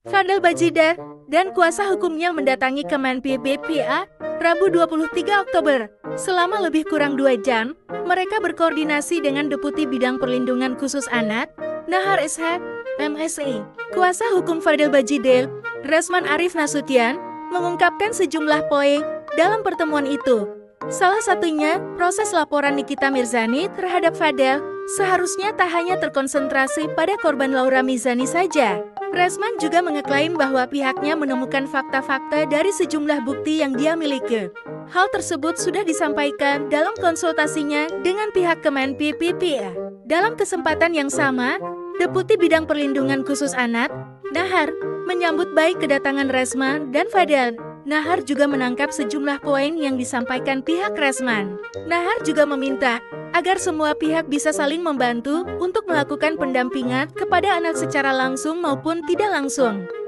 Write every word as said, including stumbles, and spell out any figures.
Fadel Bajidar dan kuasa hukumnya mendatangi Kemen P B P A Rabu dua puluh tiga Oktober. Selama lebih kurang dua jam, mereka berkoordinasi dengan Deputi Bidang Perlindungan Khusus Anak, Nahar Ishak, M Si. Kuasa hukum Fadel Bajidar, Resman Arif Nasution, mengungkapkan sejumlah poin dalam pertemuan itu. Salah satunya, proses laporan Nikita Mirzani terhadap Fadel seharusnya tak hanya terkonsentrasi pada korban Laura Mizani saja. Resman juga mengeklaim bahwa pihaknya menemukan fakta-fakta dari sejumlah bukti yang dia miliki. Hal tersebut sudah disampaikan dalam konsultasinya dengan pihak Kemen P B P A. Dalam kesempatan yang sama, Deputi Bidang Perlindungan Khusus Anak, Nahar, menyambut baik kedatangan Resman dan Fadel. Nahar juga menangkap sejumlah poin yang disampaikan pihak Resman. Nahar juga meminta agar semua pihak bisa saling membantu untuk melakukan pendampingan kepada anak secara langsung maupun tidak langsung.